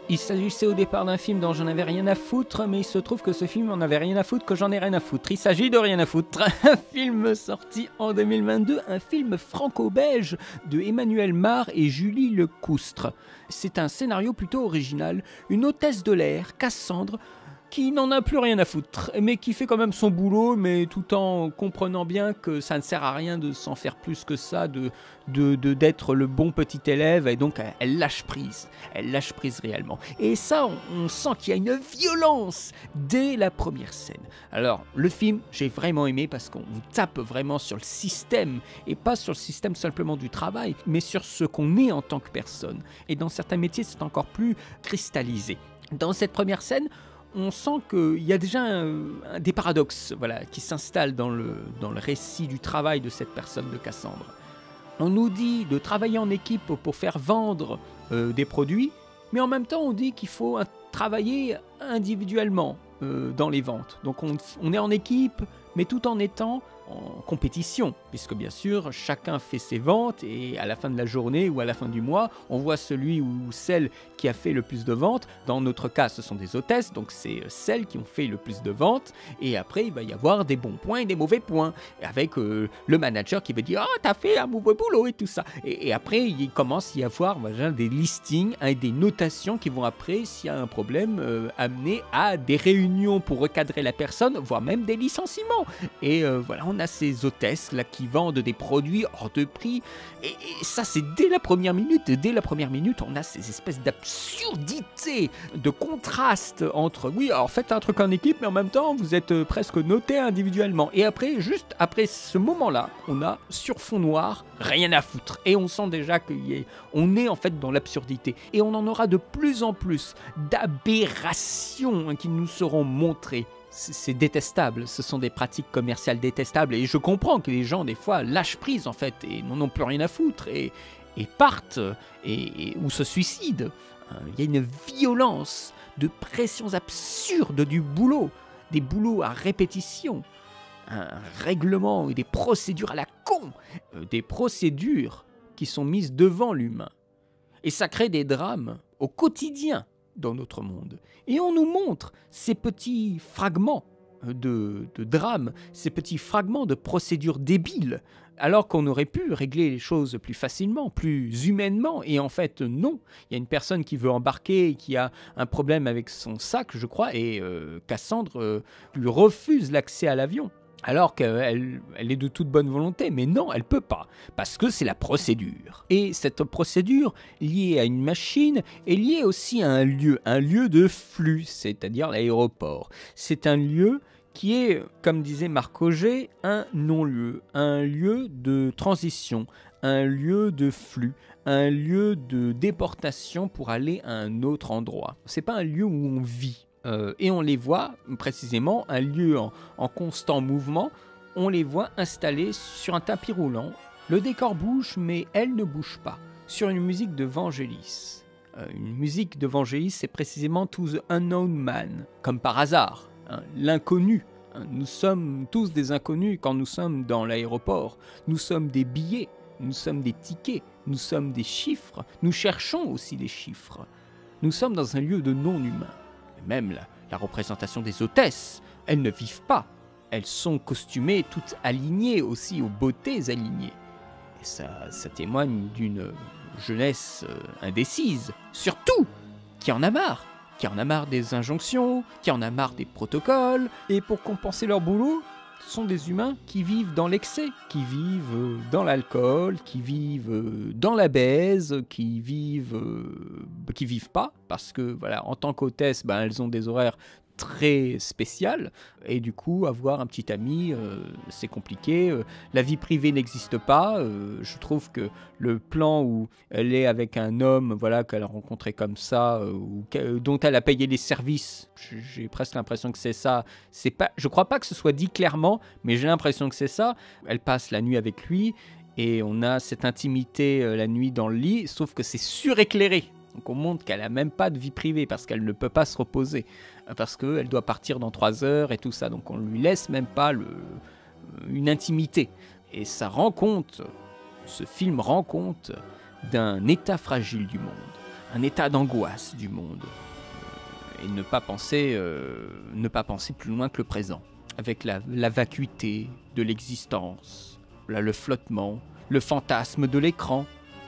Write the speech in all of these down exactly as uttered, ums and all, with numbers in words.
Il s'agissait au départ d'un film dont j'en avais rien à foutre, mais il se trouve que ce film en avait rien à foutre que j'en ai rien à foutre. Il s'agit de Rien à foutre, un film sorti en deux mille vingt-deux, un film franco-belge de Emmanuel Mar et Julie Lecoustre. C'est un scénario plutôt original, une hôtesse de l'air, Cassandre, qui n'en a plus rien à foutre, mais qui fait quand même son boulot, mais tout en comprenant bien que ça ne sert à rien de s'en faire plus que ça, de, de, de, d'être le bon petit élève, et donc elle lâche prise, elle lâche prise réellement. Et ça, on, on sent qu'il y a une violence dès la première scène. Alors, le film, j'ai vraiment aimé parce qu'on tape vraiment sur le système, et pas sur le système simplement du travail, mais sur ce qu'on est en tant que personne. Et dans certains métiers, c'est encore plus cristallisé. Dans cette première scène, on sent qu'il y a déjà un, un, des paradoxes voilà, qui s'installent dans le, dans le récit du travail de cette personne de Cassandre. On nous dit de travailler en équipe pour faire vendre euh, des produits, mais en même temps on dit qu'il faut un, travailler individuellement euh, dans les ventes. Donc on, on est en équipe, mais tout en étant en compétition, puisque bien sûr chacun fait ses ventes et à la fin de la journée ou à la fin du mois, on voit celui ou celle qui a fait le plus de ventes. Dans notre cas, ce sont des hôtesses, donc c'est celles qui ont fait le plus de ventes. Et après, il va y avoir des bons points et des mauvais points, avec euh, le manager qui va dire « Ah, oh, t'as fait un mauvais boulot » et tout ça. Et, et après, il commence à y avoir voilà, des listings et des notations qui vont après, s'il y a un problème, euh, amener à des réunions pour recadrer la personne, voire même des licenciements. Et euh, voilà, on a ces hôtesses là qui vendent des produits hors de prix et, et ça c'est dès la première minute dès la première minute on a ces espèces d'absurdités, de contraste entre oui alors faites un truc en équipe mais en même temps vous êtes presque noté individuellement et après juste après ce moment là on a sur fond noir rien à foutre et on sent déjà qu'on est en fait dans l'absurdité et on en aura de plus en plus d'aberrations qui nous seront montrées. C'est détestable, ce sont des pratiques commerciales détestables et je comprends que les gens des fois lâchent prise en fait et n'en ont plus rien à foutre et, et partent et, et, ou se suicident. Il y a une violence de pressions absurdes du boulot, des boulots à répétition, un règlement et des procédures à la con, des procédures qui sont mises devant l'humain. Et ça crée des drames au quotidien dans notre monde. Et on nous montre ces petits fragments de, de drames, ces petits fragments de procédures débiles, alors qu'on aurait pu régler les choses plus facilement, plus humainement, et en fait non. Il y a une personne qui veut embarquer, qui a un problème avec son sac, je crois, et euh, Cassandre euh, lui refuse l'accès à l'avion. Alors qu'elle elle est de toute bonne volonté, mais non, elle peut pas, parce que c'est la procédure. Et cette procédure, liée à une machine, est liée aussi à un lieu, un lieu de flux, c'est-à-dire l'aéroport. C'est un lieu qui est, comme disait Marc Auger, un non-lieu, un lieu de transition, un lieu de flux, un lieu de déportation pour aller à un autre endroit. C'est pas un lieu où on vit. Euh, et on les voit précisément, un lieu en, en constant mouvement, on les voit installés sur un tapis roulant. Le décor bouge, mais elle ne bouge pas, sur une musique de Vangelis. Euh, une musique de Vangelis, c'est précisément To the Unknown Man, comme par hasard, hein, l'inconnu. Hein, nous sommes tous des inconnus quand nous sommes dans l'aéroport. Nous sommes des billets, nous sommes des tickets, nous sommes des chiffres, nous cherchons aussi des chiffres. Nous sommes dans un lieu de non-humain. Même la, la représentation des hôtesses, elles ne vivent pas. Elles sont costumées, toutes alignées aussi, aux beautés alignées. Et ça, ça témoigne d'une jeunesse euh, indécise, surtout, qui en a marre. Qui en a marre des injonctions, qui en a marre des protocoles. Et pour compenser leur boulot, ce sont des humains qui vivent dans l'excès, qui vivent dans l'alcool, qui vivent dans la baise, qui vivent, euh, qui vivent pas, parce que voilà, en tant qu'hôtesse, ben, elles ont des horaires très spéciales, et du coup, avoir un petit ami, euh, c'est compliqué. Euh, la vie privée n'existe pas. Euh, je trouve que le plan où elle est avec un homme, voilà, qu'elle a rencontré comme ça, euh, ou dont elle a payé les services, j'ai presque l'impression que c'est ça. C'est pas, je crois pas que ce soit dit clairement, mais j'ai l'impression que c'est ça. Elle passe la nuit avec lui, et on a cette intimité euh, la nuit dans le lit, sauf que c'est suréclairé. Donc on montre qu'elle n'a même pas de vie privée parce qu'elle ne peut pas se reposer, parce qu'elle doit partir dans trois heures et tout ça. Donc on ne lui laisse même pas le, une intimité. Et ça rend compte, ce film rend compte d'un état fragile du monde. un état d'angoisse du monde. Et ne pas penser, euh, ne pas penser plus loin que le présent. Avec la, la vacuité de l'existence, là, le flottement, le fantasme de l'écran.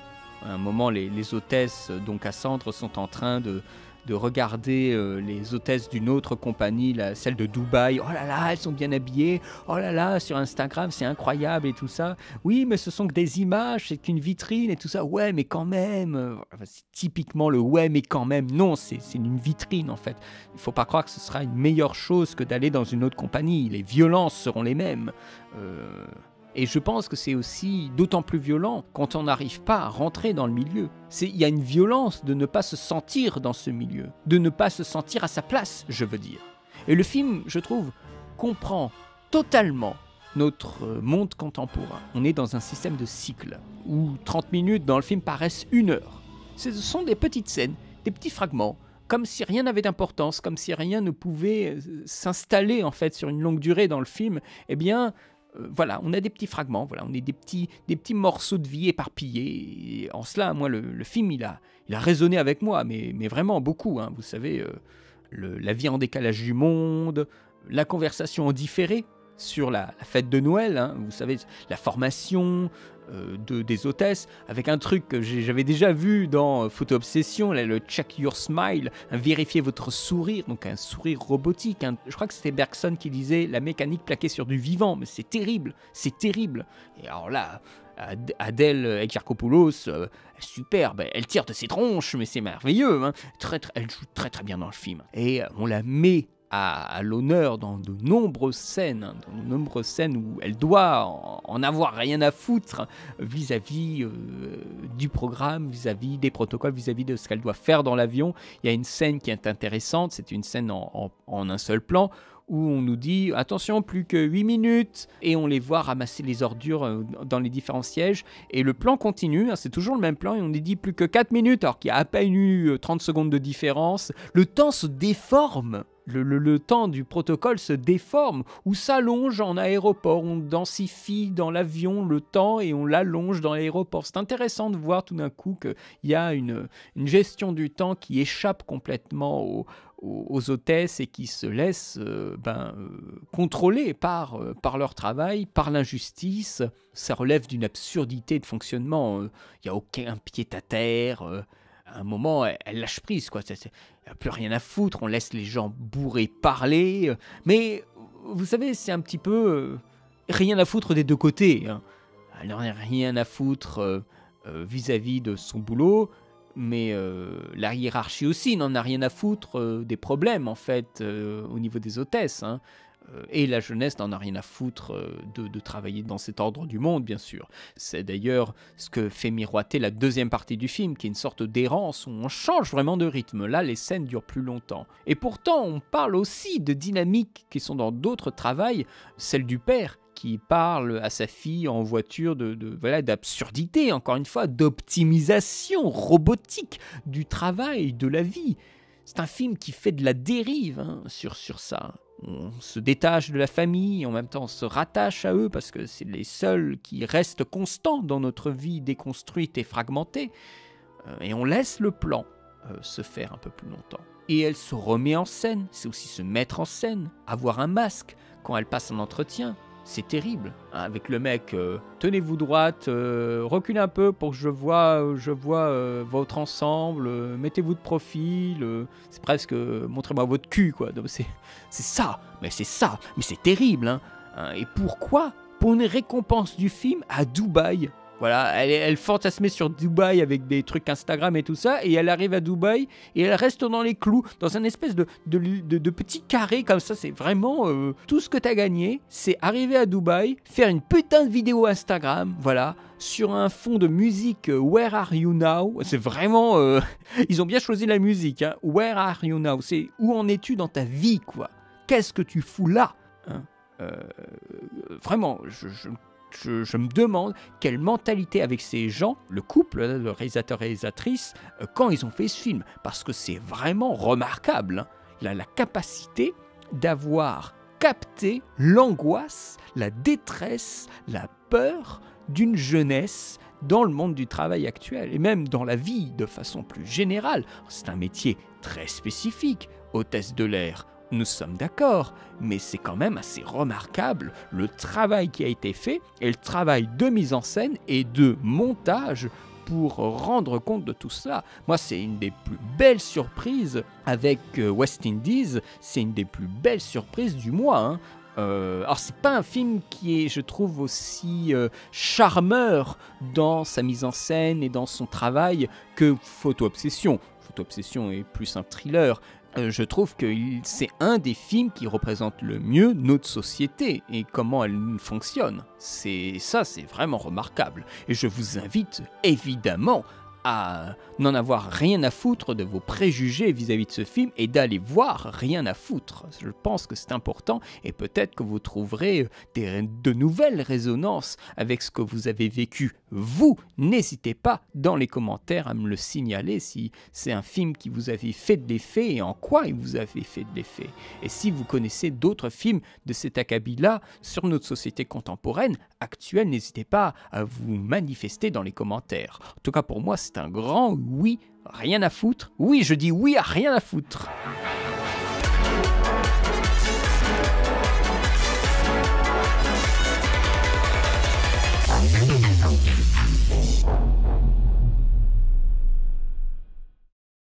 À un moment, les, les hôtesses, donc Cassandre, sont en train de, de regarder euh, les hôtesses d'une autre compagnie, la, celle de Dubaï. Oh là là, elles sont bien habillées. Oh là là, sur Instagram, c'est incroyable et tout ça. Oui, mais ce sont que des images, c'est qu'une vitrine et tout ça. Ouais, mais quand même. Enfin, c'est typiquement le ouais, mais quand même. Non, c'est, c'est une vitrine en fait. Il ne faut pas croire que ce sera une meilleure chose que d'aller dans une autre compagnie. Les violences seront les mêmes. Euh... Et je pense que c'est aussi d'autant plus violent quand on n'arrive pas à rentrer dans le milieu. C'est, il y a une violence de ne pas se sentir dans ce milieu, de ne pas se sentir à sa place, je veux dire. Et le film, je trouve, comprend totalement notre monde contemporain. On est dans un système de cycle, où trente minutes dans le film paraissent une heure. Ce sont des petites scènes, des petits fragments, comme si rien n'avait d'importance, comme si rien ne pouvait s'installer en fait sur une longue durée dans le film. Eh bien, euh, voilà, on a des petits fragments, voilà, on a des petits, des petits morceaux de vie éparpillés. Et en cela, moi, le, le film, il a, il a résonné avec moi, mais, mais vraiment beaucoup. Hein, vous savez, euh, le, la vie en décalage du monde, la conversation en différé sur la, la fête de Noël, hein, vous savez, la formation euh, de, des hôtesses, avec un truc que j'ai, j'avais déjà vu dans euh, Photo Obsession, là, le check your smile, hein, vérifier votre sourire, donc un sourire robotique. Hein. Je crois que c'était Bergson qui disait la mécanique plaquée sur du vivant, mais c'est terrible, c'est terrible. Et alors là, Ad- Adèle Exarchopoulos, euh, superbe, elle tire de ses tronches, mais c'est merveilleux, hein. Très, très, elle joue très très bien dans le film. Et euh, on la met À, à l'honneur dans de nombreuses scènes, hein, dans de nombreuses scènes où elle doit en, en avoir rien à foutre vis-à-vis euh, du programme, vis-à-vis des protocoles, vis-à-vis de ce qu'elle doit faire dans l'avion. Il y a une scène qui est intéressante, c'est une scène en, en, en un seul plan, où on nous dit « Attention, plus que huit minutes !» et on les voit ramasser les ordures dans les différents sièges. Et le plan continue, hein, c'est toujours le même plan, et on nous dit « Plus que quatre minutes !» alors qu'il y a à peine eu trente secondes de différence. Le temps se déforme. Le, le, le temps du protocole se déforme ou s'allonge en aéroport. On densifie dans l'avion le temps et on l'allonge dans l'aéroport. C'est intéressant de voir tout d'un coup qu'il y a une, une gestion du temps qui échappe complètement aux, aux, aux hôtesses et qui se laisse euh, ben, euh, contrôler par, euh, par leur travail, par l'injustice. Ça relève d'une absurdité de fonctionnement. Il n'y a aucun pied-à-terre. Euh, à un moment, elle, elle lâche prise, quoi. C'est, c'est, elle n'a plus rien à foutre, on laisse les gens bourrés parler. Mais, vous savez, c'est un petit peu euh, rien à foutre des deux côtés. Hein. Elle n'en a rien à foutre euh, euh, vis-à-vis de son boulot, mais euh, la hiérarchie aussi n'en a rien à foutre euh, des problèmes, en fait, euh, au niveau des hôtesses. Hein. Et la jeunesse n'en a rien à foutre de, de travailler dans cet ordre du monde, bien sûr. C'est d'ailleurs ce que fait miroiter la deuxième partie du film, qui est une sorte d'errance où on change vraiment de rythme. Là, les scènes durent plus longtemps. Et pourtant, on parle aussi de dynamiques qui sont dans d'autres travails, celle du père, qui parle à sa fille en voiture de, de, voilà, d'absurdité, encore une fois, d'optimisation robotique du travail, de la vie. C'est un film qui fait de la dérive hein, sur, sur ça. On se détache de la famille, en même temps on se rattache à eux parce que c'est les seuls qui restent constants dans notre vie déconstruite et fragmentée. Euh, et on laisse le plan euh, se faire un peu plus longtemps. Et elle se remet en scène, c'est aussi se mettre en scène, avoir un masque quand elle passe un entretien. C'est terrible, hein, avec le mec, euh, tenez-vous droite, euh, reculez un peu pour que je vois, euh, je vois euh, votre ensemble, euh, mettez-vous de profil, euh, c'est presque, euh, montrez-moi votre cul, quoi. Donc c'est, c'est ça, mais c'est ça, mais c'est terrible, hein, hein. Et pourquoi ? Pour une récompense du film à Dubaï. Voilà, elle, elle fantasmait sur Dubaï avec des trucs Instagram et tout ça, et elle arrive à Dubaï, et elle reste dans les clous, dans un espèce de, de, de, de petit carré comme ça. C'est vraiment euh, tout ce que t'as gagné, c'est arriver à Dubaï, faire une putain de vidéo Instagram, voilà, sur un fond de musique euh, Where Are You Now. C'est vraiment... Euh, ils ont bien choisi la musique, hein. Where Are You Now, c'est où en es-tu dans ta vie, quoi. Qu'est-ce que tu fous là, hein. euh, Vraiment, je... je Je, je me demande quelle mentalité avec ces gens, le couple, le réalisateur-réalisatrice, euh, quand ils ont fait ce film. Parce que c'est vraiment remarquable, hein, la, la capacité d'avoir capté l'angoisse, la détresse, la peur d'une jeunesse dans le monde du travail actuel et même dans la vie de façon plus générale. C'est un métier très spécifique, hôtesse de l'air. Nous sommes d'accord, mais c'est quand même assez remarquable le travail qui a été fait et le travail de mise en scène et de montage pour rendre compte de tout cela. Moi, c'est une des plus belles surprises avec West Indies, c'est une des plus belles surprises du mois, hein. Euh, alors c'est pas un film qui est, je trouve, aussi euh, charmeur dans sa mise en scène et dans son travail que Photo Obsession. Photo Obsession est plus un thriller. Euh, je trouve que c'est un des films qui représente le mieux notre société et comment elle fonctionne. C'est ça, c'est vraiment remarquable. Et je vous invite évidemment à n'en avoir rien à foutre de vos préjugés vis-à-vis de ce film et d'aller voir Rien à foutre. Je pense que c'est important et peut-être que vous trouverez des, de nouvelles résonances avec ce que vous avez vécu. Vous, n'hésitez pas dans les commentaires à me le signaler si c'est un film qui vous avait fait de l'effet et en quoi il vous avait fait de l'effet. Et si vous connaissez d'autres films de cet acabit-là sur notre société contemporaine, actuelle, n'hésitez pas à vous manifester dans les commentaires. En tout cas, pour moi, c'est un grand oui, rien à foutre. Oui, je dis oui à rien à foutre.